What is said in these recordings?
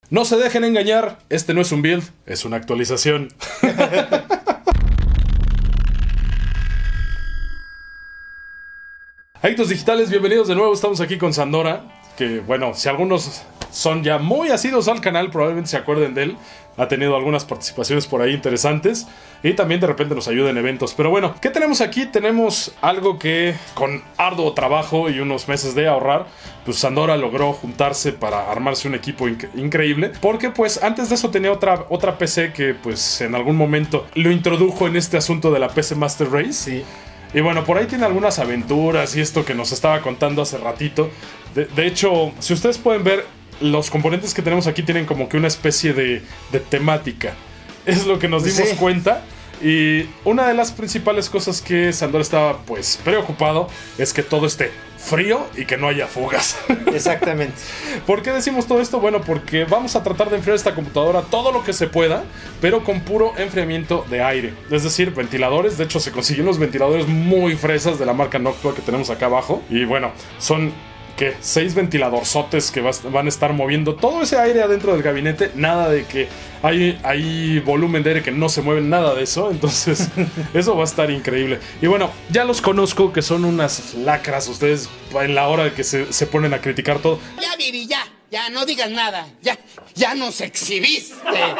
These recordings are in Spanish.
No se dejen engañar, este no es un build, es una actualización. Adictos digitales, bienvenidos de nuevo, estamos aquí con Sandora. Que bueno, si algunos son ya muy asiduos al canal, probablemente se acuerden de él. Ha tenido algunas participaciones por ahí interesantes. Y también de repente nos ayuda en eventos. Pero bueno, ¿qué tenemos aquí? Tenemos algo que con arduo trabajo y unos meses de ahorrar, pues Sandora logró juntarse para armarse un equipo increíble. Porque pues antes de eso tenía otra PC que pues en algún momento lo introdujo en este asunto de la PC Master Race. Sí. Y bueno, por ahí tiene algunas aventuras y esto que nos estaba contando hace ratito. De hecho, si ustedes pueden ver, los componentes que tenemos aquí tienen como que una especie de temática. Es lo que nos dimos cuenta. Y una de las principales cosas que Sandora estaba pues preocupado es que todo esté frío y que no haya fugas. Exactamente. ¿Por qué decimos todo esto? Bueno, porque vamos a tratar de enfriar esta computadora todo lo que se pueda, pero con puro enfriamiento de aire. Es decir, ventiladores. De hecho, se consiguen unos ventiladores muy fresas de la marca Noctua que tenemos acá abajo. Y bueno, son... ¿qué? 6 ventiladorzotes que van a estar moviendo todo ese aire adentro del gabinete. Nada de que hay volumen de aire que no se mueve, nada de eso. Entonces eso va a estar increíble. Y bueno, ya los conozco que son unas lacras ustedes en la hora de que se ponen a criticar todo. Ya, Viri, ya no digas nada. Ya nos exhibiste.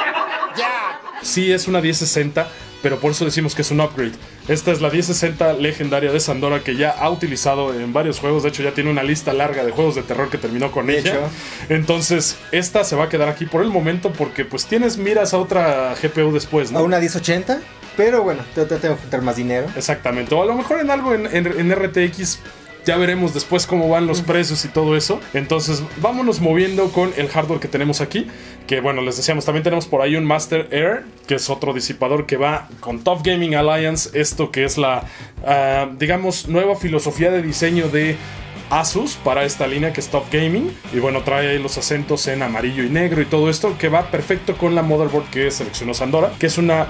Ya. Sí, es una 1060, pero por eso decimos que es un upgrade. Esta es la 1060 legendaria de Sandora que ya ha utilizado en varios juegos. De hecho, ya tiene una lista larga de juegos de terror que terminó con ella. Entonces, esta se va a quedar aquí por el momento porque pues tienes miras a otra GPU después, ¿no? A una 1080, pero bueno, te tengo que juntar más dinero. Exactamente, o a lo mejor en algo en RTX. Ya veremos después cómo van los precios y todo eso. Entonces vámonos moviendo con el hardware que tenemos aquí. Que bueno, les decíamos, también tenemos por ahí un Master Air, que es otro disipador que va con TUF Gaming Alliance. Esto que es la, digamos, nueva filosofía de diseño de Asus para esta línea que es TUF Gaming. Y bueno, trae ahí los acentos en amarillo y negro y todo esto, que va perfecto con la motherboard que seleccionó Sandora, que es una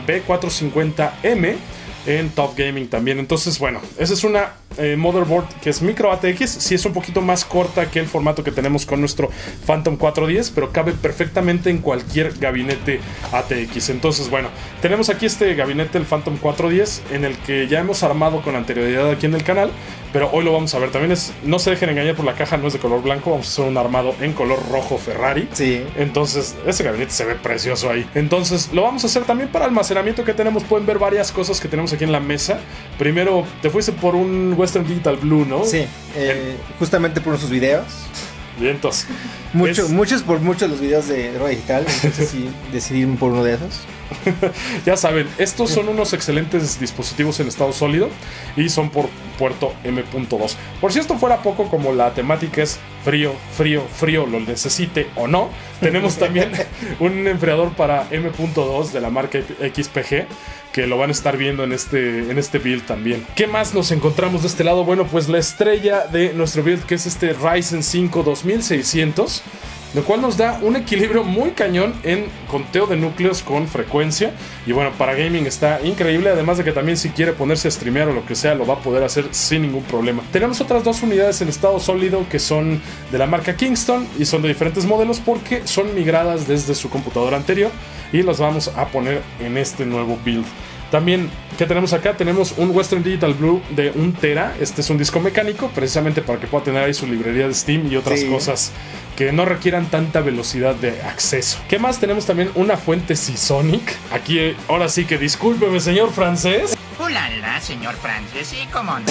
B450M en TUF Gaming también. Entonces bueno, esa es una motherboard que es micro ATX. Sí es un poquito más corta que el formato que tenemos con nuestro Phantom 410, pero cabe perfectamente en cualquier gabinete ATX. Entonces bueno, tenemos aquí este gabinete, el Phantom 410, en el que ya hemos armado con anterioridad aquí en el canal, pero hoy lo vamos a ver. También no se dejen engañar por la caja, no es de color blanco. Vamos a hacer un armado en color rojo Ferrari. Sí. Entonces ese gabinete se ve precioso ahí. Entonces lo vamos a hacer también para almacenamiento que tenemos. Pueden ver varias cosas que tenemos aquí en la mesa. Primero te fuiste por un Western Digital Blue, ¿no? Sí, justamente por sus videos. Vientos. Muchos los videos de droga digital. Entonces sí, decidí por uno de esos. Ya saben, estos son unos excelentes dispositivos en estado sólido y son por puerto M.2. Por si esto fuera poco, como la temática es frío, lo necesite o no, tenemos también un enfriador para M.2 de la marca XPG, que lo van a estar viendo en este build también. ¿Qué más nos encontramos de este lado? Bueno, pues la estrella de nuestro build, que es este Ryzen 5 2600, lo cual nos da un equilibrio muy cañón en conteo de núcleos con frecuencia. Y bueno, para gaming está increíble. Además de que también si quiere ponerse a streamear o lo que sea, lo va a poder hacer sin ningún problema. Tenemos otras dos unidades en estado sólido que son de la marca Kingston y son de diferentes modelos porque son migradas desde su computadora anterior y las vamos a poner en este nuevo build. También, ¿qué tenemos acá? Tenemos un Western Digital Blue de 1 tera. Este es un disco mecánico, precisamente para que pueda tener ahí su librería de Steam y otras cosas que no requieran tanta velocidad de acceso. ¿Qué más? Tenemos también una fuente Seasonic. Aquí, ahora sí que discúlpeme, señor francés. ¡Ulala, señor francés! Sí, cómo no.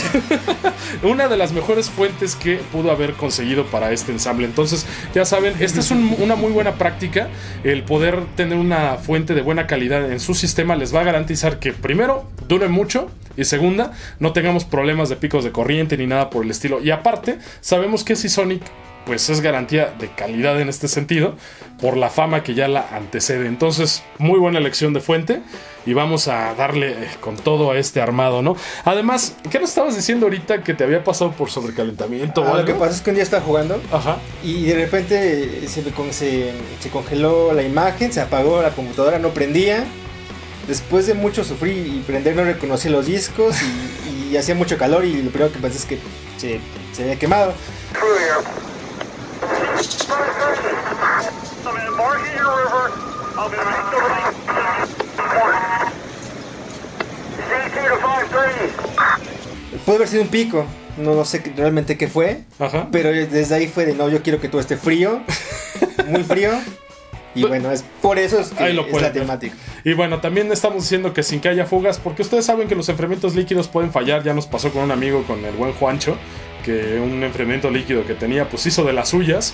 Una de las mejores fuentes que pudo haber conseguido para este ensamble. Entonces, ya saben, esta es una muy buena práctica. El poder tener una fuente de buena calidad en su sistema les va a garantizar que, primero, dure mucho. Y segunda, no tengamos problemas de picos de corriente ni nada por el estilo. Y aparte, sabemos que Seasonic pues es garantía de calidad en este sentido, por la fama que ya la antecede. Entonces, muy buena elección de fuente. Y vamos a darle con todo a este armado, ¿no? Además, ¿qué nos estabas diciendo ahorita que te había pasado por sobrecalentamiento o algo? Lo que pasa es que un día estaba jugando. Ajá. Y de repente se congeló la imagen, se apagó la computadora, no prendía. Después de mucho sufrir y prender, no reconocí los discos y hacía mucho calor y lo primero que pensé es que se había quemado. Puede haber sido un pico, no sé realmente qué fue. Ajá. Pero desde ahí fue de no, yo quiero que todo esté frío, muy frío. Y bueno, es por eso es que Ahí lo es pueden la ver. temática. Y bueno, también estamos diciendo que sin que haya fugas, porque ustedes saben que los enfriamientos líquidos pueden fallar. Ya nos pasó con un amigo, con el buen Juancho, que un enfriamiento líquido que tenía, pues hizo de las suyas.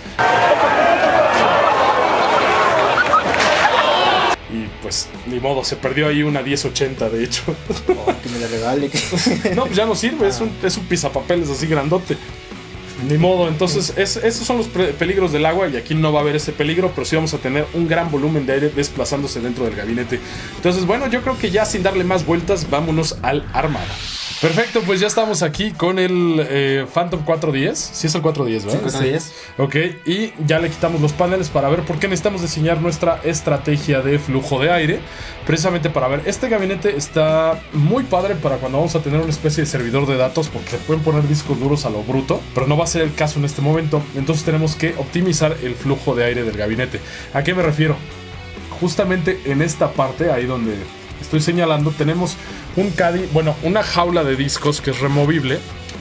Y pues, ni modo, se perdió ahí una 1080, de hecho. Oh, que me la regale. No, pues ya no sirve, es un pisapapeles así grandote. Ni modo, entonces esos son los peligros del agua y aquí no va a haber ese peligro, pero sí vamos a tener un gran volumen de aire desplazándose dentro del gabinete. Entonces, bueno, yo creo que ya sin darle más vueltas, vámonos al armado. Perfecto, pues ya estamos aquí con el Phantom 410. Sí es el 410, ¿verdad? 410. Ok, y ya le quitamos los paneles para ver por qué necesitamos diseñar nuestra estrategia de flujo de aire. Precisamente para ver, este gabinete está muy padre para cuando vamos a tener una especie de servidor de datos, porque se pueden poner discos duros a lo bruto, pero no va a ser el caso en este momento. Entonces tenemos que optimizar el flujo de aire del gabinete. ¿A qué me refiero? Justamente en esta parte, ahí donde estoy señalando, tenemos un caddy, bueno, una jaula de discos que es removible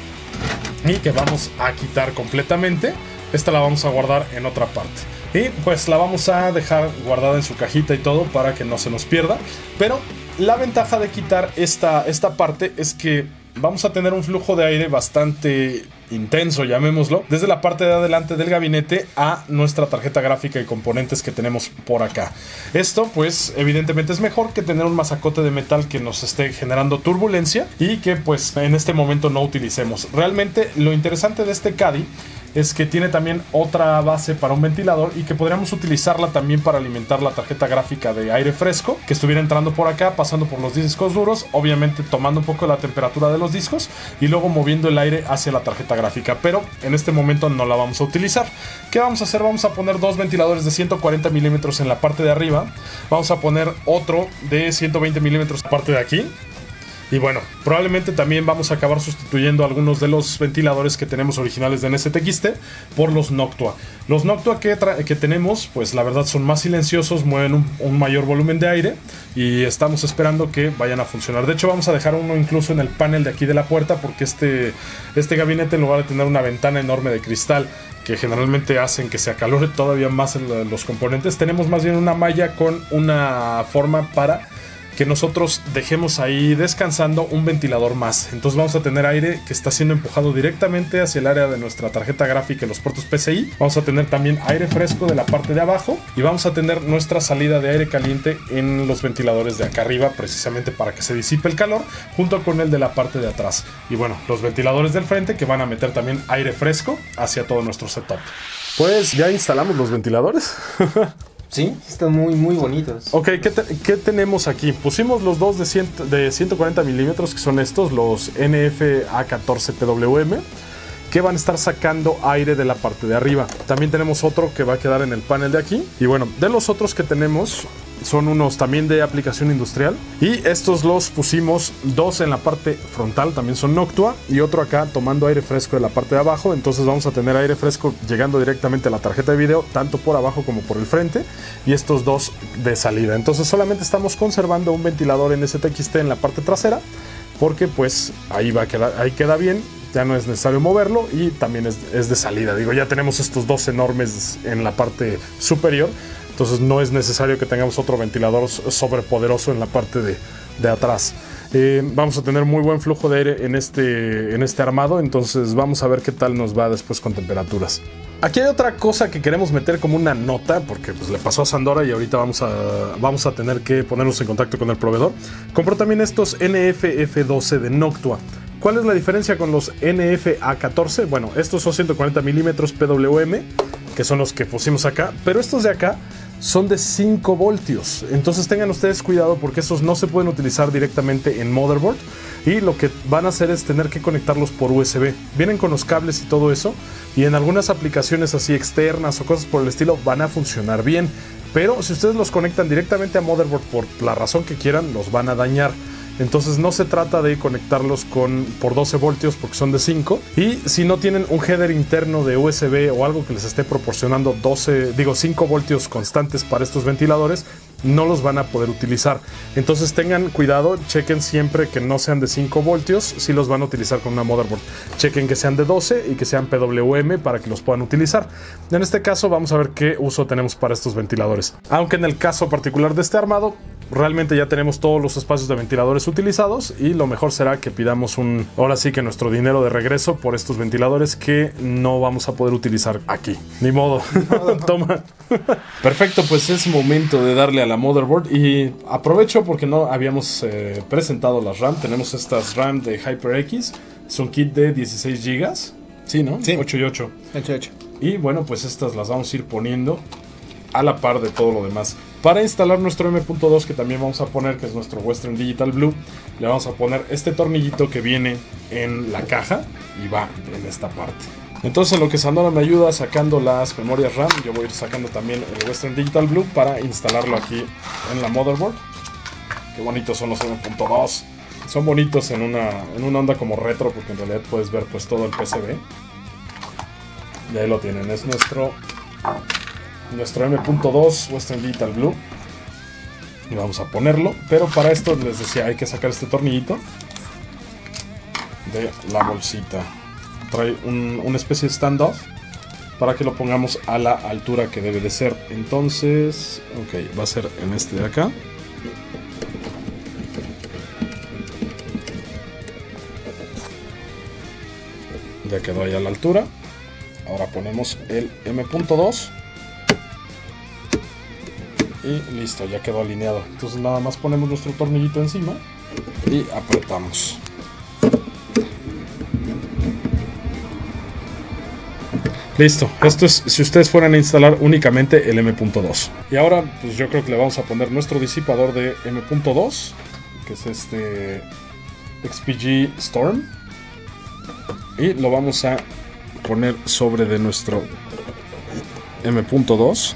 y que vamos a quitar completamente. Esta la vamos a guardar en otra parte y pues la vamos a dejar guardada en su cajita y todo para que no se nos pierda. Pero la ventaja de quitar esta parte es que vamos a tener un flujo de aire bastante intenso, llamémoslo, desde la parte de adelante del gabinete a nuestra tarjeta gráfica y componentes que tenemos por acá. Esto pues evidentemente es mejor que tener un mazacote de metal que nos esté generando turbulencia y que pues en este momento no utilicemos. Realmente lo interesante de este caddy es que tiene también otra base para un ventilador y que podríamos utilizarla también para alimentar la tarjeta gráfica de aire fresco que estuviera entrando por acá, pasando por los discos duros, obviamente tomando un poco la temperatura de los discos y luego moviendo el aire hacia la tarjeta gráfica, pero en este momento no la vamos a utilizar. ¿Qué vamos a hacer? Vamos a poner dos ventiladores de 140 milímetros en la parte de arriba, vamos a poner otro de 120 milímetros en la parte de aquí. Y bueno, probablemente también vamos a acabar sustituyendo algunos de los ventiladores que tenemos originales de NSTXT por los Noctua. Los Noctua que tenemos, pues la verdad son más silenciosos, mueven un mayor volumen de aire y estamos esperando que vayan a funcionar. De hecho, vamos a dejar uno incluso en el panel de aquí de la puerta porque este gabinete, en lugar de tener una ventana enorme de cristal que generalmente hacen que se acalore todavía más los componentes, tenemos más bien una malla con una forma para que nosotros dejemos ahí descansando un ventilador más. Entonces vamos a tener aire que está siendo empujado directamente hacia el área de nuestra tarjeta gráfica y los puertos PCI. Vamos a tener también aire fresco de la parte de abajo y vamos a tener nuestra salida de aire caliente en los ventiladores de acá arriba, precisamente para que se disipe el calor, junto con el de la parte de atrás. Y bueno, los ventiladores del frente que van a meter también aire fresco hacia todo nuestro setup. Pues ya instalamos los ventiladores. Sí, están muy, muy bonitos. Ok, ¿qué tenemos aquí? Pusimos los dos de 140 milímetros, que son estos, los NF-A14PWM, que van a estar sacando aire de la parte de arriba. También tenemos otro que va a quedar en el panel de aquí. Y bueno, de los otros que tenemos son unos también de aplicación industrial. Y estos los pusimos dos en la parte frontal, también son Noctua. Y otro acá tomando aire fresco de la parte de abajo. Entonces vamos a tener aire fresco llegando directamente a la tarjeta de video, tanto por abajo como por el frente. Y estos dos de salida. Entonces solamente estamos conservando un ventilador NSTXT en la parte trasera, porque pues ahí va a quedar, ahí queda bien. Ya no es necesario moverlo y también es de salida. Digo, ya tenemos estos dos enormes en la parte superior. Entonces no es necesario que tengamos otro ventilador sobrepoderoso en la parte de atrás. Vamos a tener muy buen flujo de aire en este armado. Entonces vamos a ver qué tal nos va después con temperaturas. Aquí hay otra cosa que queremos meter como una nota, porque pues le pasó a Sandora y ahorita vamos a tener que ponernos en contacto con el proveedor. Compró también estos NF-F12 de Noctua. ¿Cuál es la diferencia con los NF-A14? Bueno, estos son 140 milímetros PWM, que son los que pusimos acá, pero estos de acá son de 5 voltios. Entonces tengan ustedes cuidado porque esos no se pueden utilizar directamente en motherboard y lo que van a hacer es tener que conectarlos por USB. Vienen con los cables y todo eso y en algunas aplicaciones así externas o cosas por el estilo van a funcionar bien, pero si ustedes los conectan directamente a motherboard por la razón que quieran, los van a dañar. Entonces no se trata de conectarlos por 12 voltios porque son de 5. Y si no tienen un header interno de USB o algo que les esté proporcionando 5 voltios constantes para estos ventiladores, no los van a poder utilizar. Entonces tengan cuidado, chequen siempre que no sean de 5 voltios si los van a utilizar con una motherboard. Chequen que sean de 12 y que sean PWM para que los puedan utilizar. En este caso vamos a ver qué uso tenemos para estos ventiladores. Aunque en el caso particular de este armado, realmente ya tenemos todos los espacios de ventiladores utilizados y lo mejor será que pidamos ahora sí que nuestro dinero de regreso por estos ventiladores que no vamos a poder utilizar aquí. Ni modo. Toma. Perfecto, pues es momento de darle a la motherboard y aprovecho porque no habíamos presentado las RAM. Tenemos estas RAM de HyperX. Es un kit de 16 GB. Sí, ¿no? Sí. 8 y 8. 8. Y bueno, pues estas las vamos a ir poniendo a la par de todo lo demás. Para instalar nuestro M.2, que también vamos a poner, que es nuestro Western Digital Blue, le vamos a poner este tornillito que viene en la caja y va en esta parte. Entonces, en lo que Sandora me ayuda sacando las memorias RAM, yo voy a ir sacando también el Western Digital Blue para instalarlo aquí en la motherboard. Qué bonitos son los M.2. Son bonitos en una onda como retro, porque en realidad puedes ver pues todo el PCB. Y ahí lo tienen, es nuestro M.2 Western Digital Blue. Y vamos a ponerlo, pero para esto les decía, hay que sacar este tornillito de la bolsita. Trae una especie de standoff para que lo pongamos a la altura que debe de ser. Entonces, ok, va a ser en este de acá. Ya quedó ahí a la altura. Ahora ponemos el M.2 y listo, ya quedó alineado. Entonces nada más ponemos nuestro tornillito encima y apretamos. Listo, esto es si ustedes fueran a instalar únicamente el M.2. Y ahora pues yo creo que le vamos a poner nuestro disipador de M.2, que es este XPG Storm, y lo vamos a poner sobre de nuestro M.2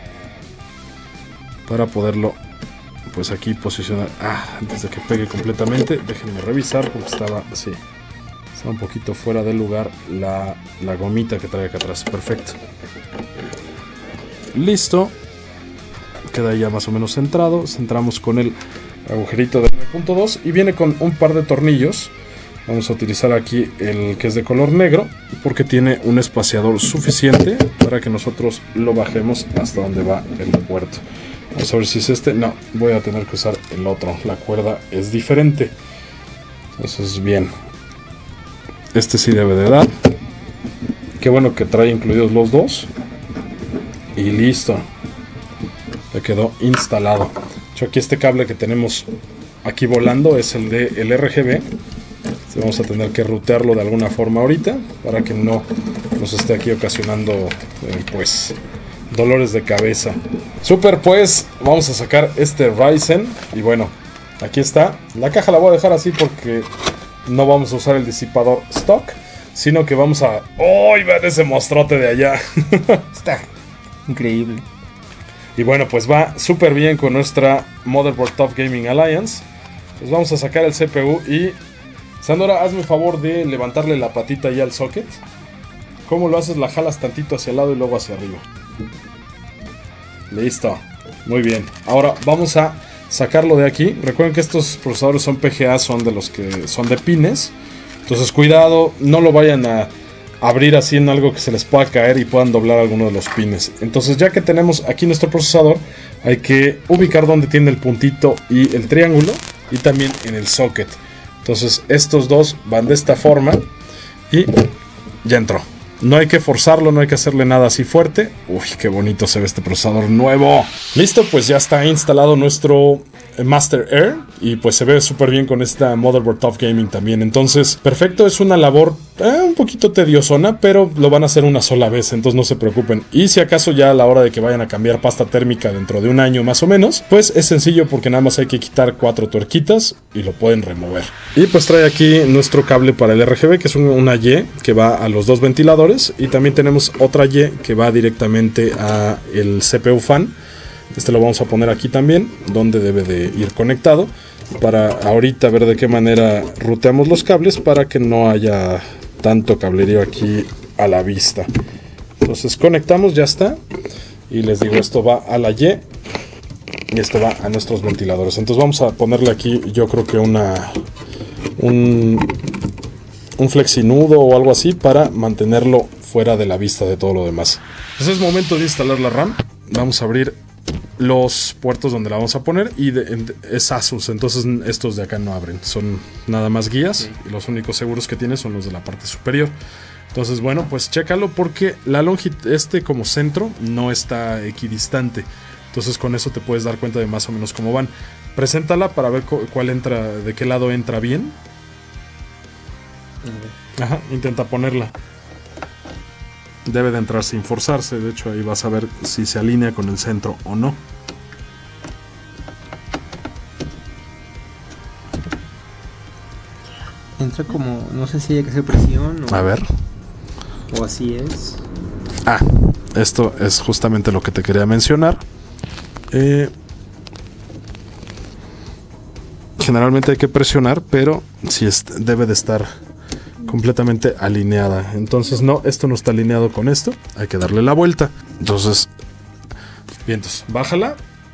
para poderlo pues aquí posicionar. Antes de que pegue completamente, déjenme revisar porque estaba así. Está un poquito fuera del lugar la gomita que trae acá atrás. Perfecto. Listo. Queda ya más o menos centrado. Centramos con el agujerito del M.2 y viene con un par de tornillos. Vamos a utilizar aquí el que es de color negro porque tiene un espaciador suficiente para que nosotros lo bajemos hasta donde va el puerto. Vamos a ver si es este. No, voy a tener que usar el otro. La cuerda es diferente. Entonces, bien. Este sí debe de dar. Qué bueno que trae incluidos los dos. Y listo. Ya quedó instalado. Yo aquí este cable que tenemos aquí volando es el de el RGB. Vamos a tener que rutearlo de alguna forma ahorita para que no nos esté aquí ocasionando pues dolores de cabeza. Super, pues vamos a sacar este Ryzen y bueno, aquí está. La caja la voy a dejar así porque no vamos a usar el disipador stock, sino que vamos a... ¡Oh! Vean ese monstruote de allá. Está increíble. Y bueno, pues va súper bien con nuestra Motherboard Top Gaming Alliance. Pues vamos a sacar el CPU y... Sandora, hazme el favor de levantarle la patita ahí al socket. ¿Cómo lo haces? La jalas tantito hacia el lado y luego hacia arriba. Listo. Muy bien. Ahora vamos a sacarlo de aquí. Recuerden que estos procesadores son PGA, son de los que son de pines. Entonces cuidado, no lo vayan a abrir así en algo que se les pueda caer y puedan doblar alguno de los pines. Entonces ya que tenemos aquí nuestro procesador, hay que ubicar donde tiene el puntito y el triángulo y también en el socket. Entonces estos dos van de esta forma y ya entró. No hay que forzarlo, no hay que hacerle nada así fuerte. Uy, qué bonito se ve este procesador nuevo. Listo, pues ya está instalado nuestro Master Air y pues se ve súper bien con esta Motherboard Top Gaming también. Entonces, perfecto, es una labor un poquito tediosona, pero lo van a hacer una sola vez, entonces no se preocupen. Y si acaso ya a la hora de que vayan a cambiar pasta térmica dentro de un año más o menos, pues es sencillo porque nada más hay que quitar 4 tuerquitas y lo pueden remover. Y pues trae aquí nuestro cable para el RGB, que es una Y que va a los dos ventiladores, y también tenemos otra Y que va directamente a el CPU fan. Este lo vamos a poner aquí también, donde debe de ir conectado. para ahorita ver de qué manera ruteamos los cables para que no haya tanto cablerío aquí a la vista. Entonces conectamos, ya está. Y les digo, esto va a la Y y esto va a nuestros ventiladores. Entonces vamos a ponerle aquí, yo creo que un flexinudo o algo así para mantenerlo fuera de la vista de todo lo demás. Entonces es momento de instalar la RAM. Vamos a abrir los puertos donde la vamos a poner y es Asus, entonces estos de acá no abren, son nada más guías y los únicos seguros que tiene son los de la parte superior. Entonces bueno, pues chécalo porque la longitud como centro no está equidistante, entonces con eso te puedes dar cuenta de más o menos cómo van. Preséntala para ver cuál entra, de qué lado entra bien. Ajá, intenta ponerla. Debe de entrar sin forzarse, de hecho ahí vas a ver si se alinea con el centro o no. Entra como, no sé si hay que hacer presión o... A ver. O así es. Ah, esto es justamente lo que te quería mencionar. Generalmente hay que presionar, pero sí debe de estar completamente alineada. Entonces no, esto no está alineado con esto. Hay que darle la vuelta. Entonces, bien, entonces bájala.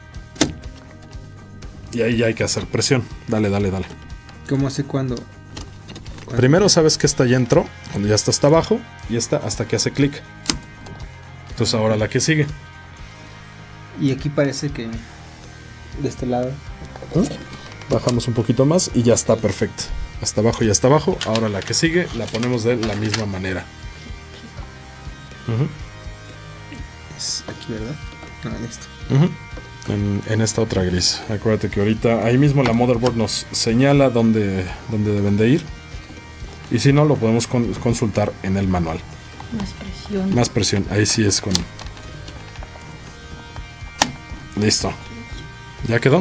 Y ahí ya hay que hacer presión. Dale, dale, dale. ¿Cómo sé cuándo? Primero sabes que esta ya entró, cuando ya está hasta abajo, y esta hasta que hace clic. Entonces ahora la que sigue. Y aquí parece que de este lado. Bajamos un poquito más y ya está perfecto. Hasta abajo y hasta abajo. Ahora la que sigue la ponemos de la misma manera. Es aquí, ¿verdad? No, en esto. En esta otra gris. Acuérdate que ahorita ahí mismo la motherboard nos señala dónde deben de ir. Y si no, lo podemos consultar en el manual. Más presión. Más presión. Ahí sí es con... Listo. ¿Ya quedó?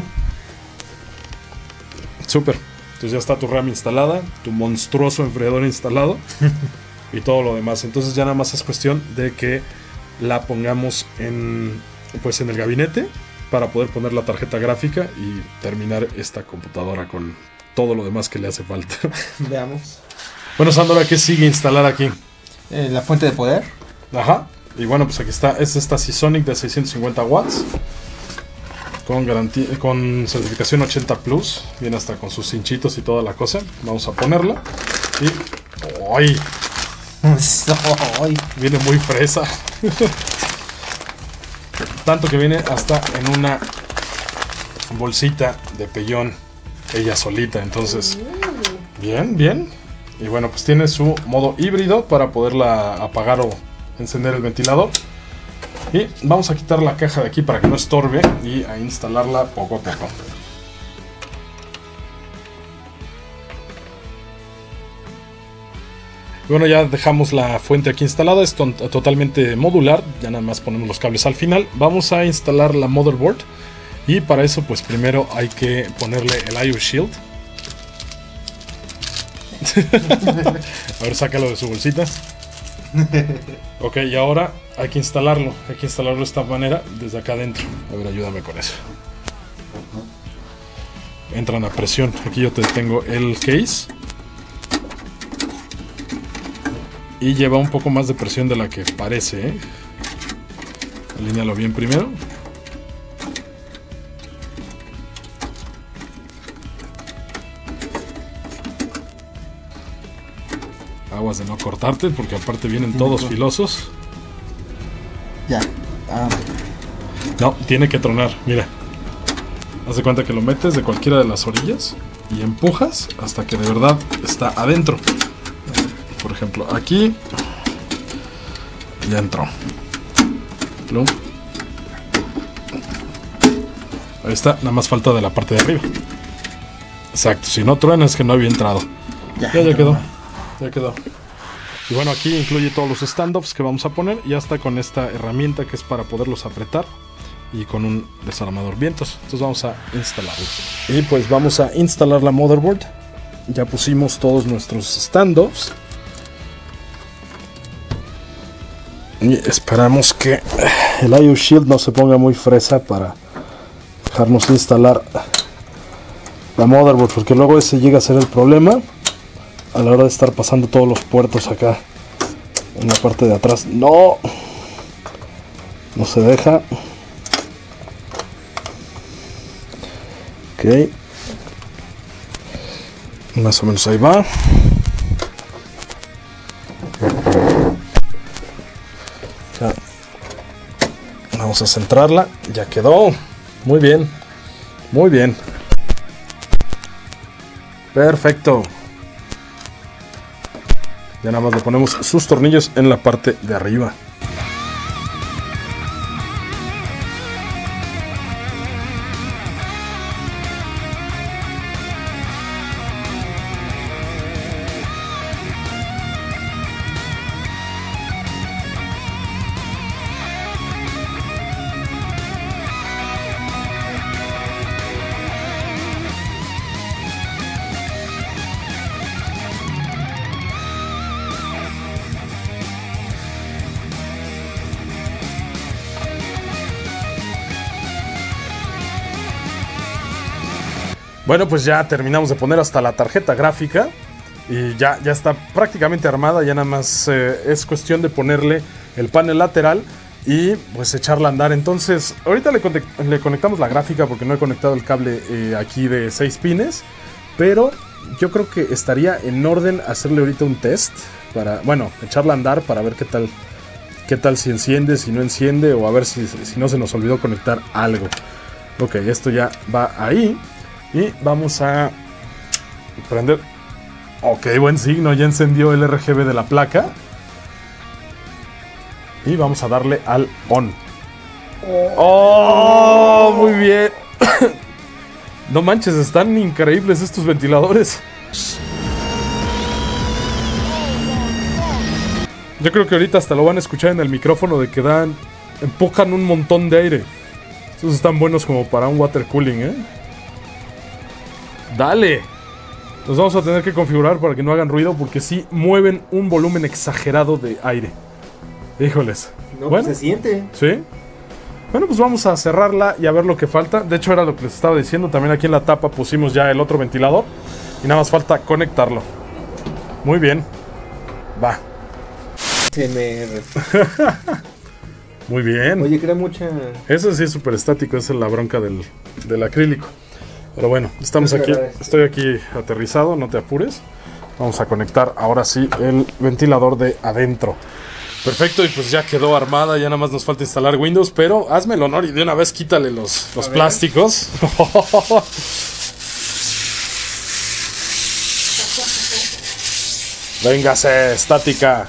Súper. Entonces ya está tu RAM instalada, tu monstruoso enfriador instalado y todo lo demás. Entonces ya nada más es cuestión de que la pongamos en el gabinete para poder poner la tarjeta gráfica y terminar esta computadora con todo lo demás que le hace falta. Veamos. Bueno, Sandra, ¿qué sigue instalar aquí? La fuente de poder. Ajá. Y bueno, pues aquí está. Es esta Seasonic de 650 watts. Con garantía, con certificación 80 Plus. Viene hasta con sus cinchitos y toda la cosa. Vamos a ponerla. Y... ¡ay! Viene muy fresa. Tanto que viene hasta en una bolsita de pellón. Ella solita. Entonces, bien, bien. Y bueno, pues tiene su modo híbrido para poderla apagar o encender el ventilador. Y vamos a quitar la caja de aquí para que no estorbe y a instalarla poco a poco. Bueno, ya dejamos la fuente aquí instalada, es totalmente modular, ya nada más ponemos los cables al final. Vamos a instalar la motherboard y para eso pues primero hay que ponerle el IO Shield. A ver, sácalo de su bolsita. Ok, y ahora hay que instalarlo de esta manera desde acá adentro. A ver, ayúdame con eso. Entran a presión. Aquí yo te tengo el case y lleva un poco más de presión de la que parece, ¿eh? Alínealo bien primero. Aguas de no cortarte porque aparte vienen todos filosos. Ya. No, tiene que tronar, mira. Haz de cuenta que lo metes de cualquiera de las orillas y empujas hasta que de verdad está adentro. Por ejemplo, aquí ya entró. Plum. Ahí está, nada más falta de la parte de arriba. Exacto, si no truena es que no había entrado. Ya quedó. Ya quedó. Y bueno, aquí incluye todos los standoffs que vamos a poner. Ya está con esta herramienta que es para poderlos apretar. Y con un desarmador vientos. Entonces vamos a instalarlos. Y pues vamos a instalar la motherboard. Ya pusimos todos nuestros standoffs. Y esperamos que el IO Shield no se ponga muy fresa para dejarnos instalar la motherboard, porque luego ese llega a ser el problema a la hora de estar pasando todos los puertos acá en la parte de atrás. No se deja. Ok, más o menos ahí va. Ya. Vamos a centrarla. Ya quedó. Muy bien. Muy bien. Perfecto. Ya nada más le ponemos sus tornillos en la parte de arriba. Bueno, pues ya terminamos de poner hasta la tarjeta gráfica y ya está prácticamente armada. Ya nada más es cuestión de ponerle el panel lateral y pues echarla a andar. Entonces ahorita le conectamos la gráfica porque no he conectado el cable aquí de 6 pines, pero yo creo que estaría en orden hacerle ahorita un test para, bueno, echarla a andar para ver qué tal si enciende, si no enciende, o a ver si no se nos olvidó conectar algo. Ok, esto ya va ahí. Y vamos a prender. Ok, buen signo, ya encendió el RGB de la placa. Y vamos a darle al on. ¡Oh! Muy bien. No manches, están increíbles estos ventiladores. Yo creo que ahorita hasta lo van a escuchar en el micrófono de que empujan un montón de aire. Estos están buenos como para un water cooling, ¿eh? ¡Dale! Los vamos a tener que configurar para que no hagan ruido, porque sí mueven un volumen exagerado de aire. Híjoles. No, bueno, pues se siente. ¿sí? Bueno, pues vamos a cerrarla y a ver lo que falta. De hecho, era lo que les estaba diciendo. También aquí en la tapa pusimos ya el otro ventilador. Y nada más falta conectarlo. Muy bien. Va. Se me... Muy bien. Oye, crea mucha... Eso sí es súper estático. Esa es la bronca del acrílico. Pero bueno, estamos aquí. Estoy aquí aterrizado, no te apures. Vamos a conectar ahora sí el ventilador de adentro. Perfecto, y pues ya quedó armada. Ya nada más nos falta instalar Windows. Pero hazme el honor y de una vez quítale los plásticos. Véngase, estática.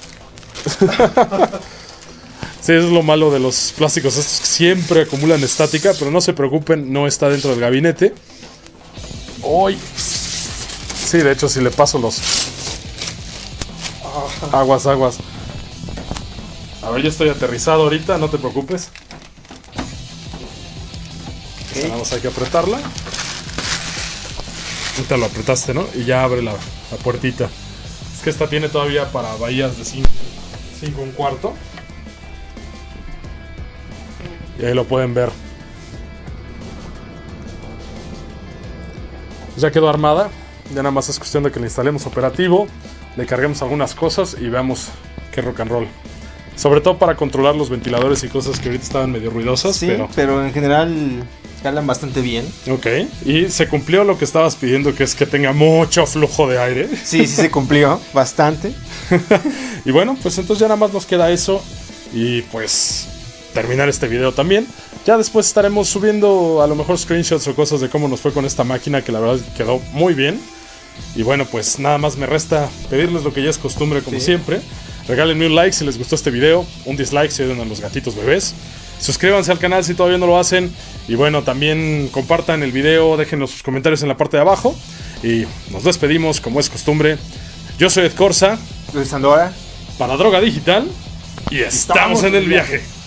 Sí, eso es lo malo de los plásticos. Estos que siempre acumulan estática, pero no se preocupen, no está dentro del gabinete. ¡Uy! Sí, de hecho, si le paso los... Aguas. A ver, ya estoy aterrizado ahorita, no te preocupes. Okay. Nada más hay que apretarla. Ahorita lo apretaste, ¿no? Y ya abre la puertita. Es que esta tiene todavía para bahías de 5 1/4. Y ahí lo pueden ver. Ya quedó armada. Ya nada más es cuestión de que le instalemos operativo, le carguemos algunas cosas y veamos qué rock and roll. Sobre todo para controlar los ventiladores y cosas que ahorita estaban medio ruidosas. Sí, pero en general jalan bastante bien. Ok, y se cumplió lo que estabas pidiendo, que es que tenga mucho flujo de aire. Sí, se cumplió bastante. Y bueno, pues entonces ya nada más nos queda eso. Y pues terminar este video también. Ya después estaremos subiendo a lo mejor screenshots o cosas de cómo nos fue con esta máquina, que la verdad quedó muy bien. Y bueno, pues nada más me resta pedirles lo que ya es costumbre, como siempre. Regálenme un like si les gustó este video, un dislike si odian a los gatitos bebés. Suscríbanse al canal si todavía no lo hacen. Y bueno, también compartan el video, déjenos sus comentarios en la parte de abajo. Y nos despedimos como es costumbre. Yo soy Ed Corsa. Luis Sandora. Para Droga Digital. Y estamos en el viaje.